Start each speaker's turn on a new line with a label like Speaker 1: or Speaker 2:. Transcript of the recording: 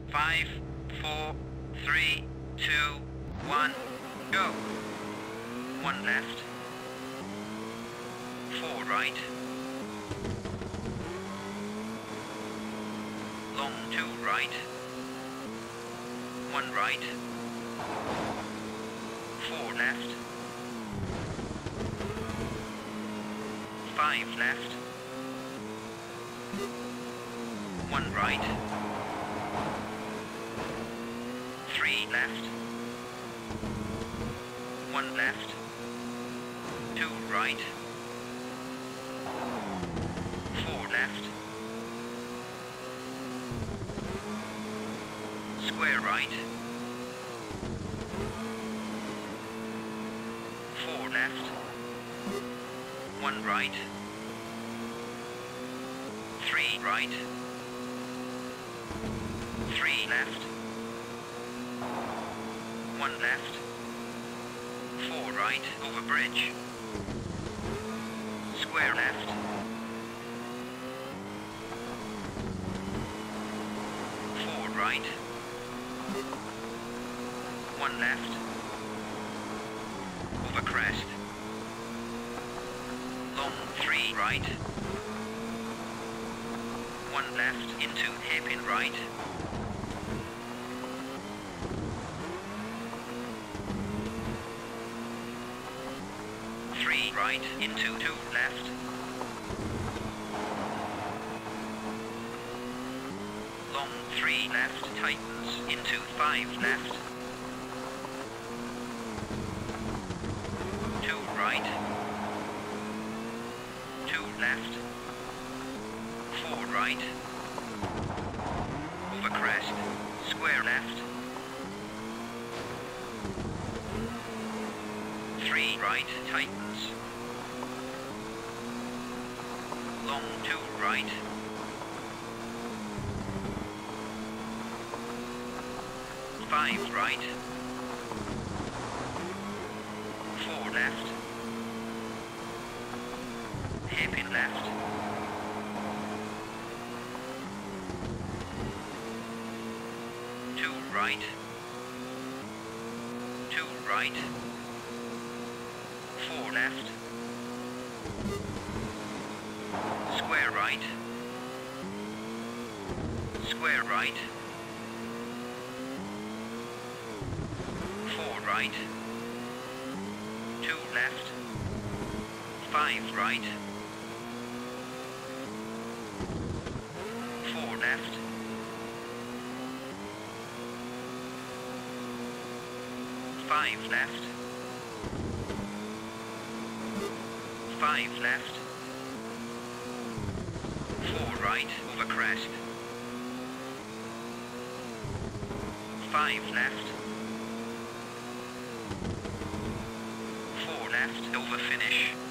Speaker 1: 5, 4, 3, 2, 1, go. 1 left. 4 right. Long 2 right. 1 right. 4 left. 5 left. 1 right. 3 left. 1 left. 2 right. 4 left. Square right. 4 left. 1 right. 3 right. 3 left. 1 left. 4 right over bridge. Square left. 4 right. 1 left. Over crest. Long 3 right. 1 left into hairpin right. 3 right into 2 left. Long 3 left tightens into 5 left. 2 right. 2 left. 4 right. Over crest. Square left. 3 right tightens. Long 2 right. 5 right. 4 left. Hairpin left. 2 right. 2 right. 4 left. Square right. Square right. 4 right. 2 left. 5 right. 4 left. 5 left. 5 left. 4 right over crest. 5 left. 4 left over finish.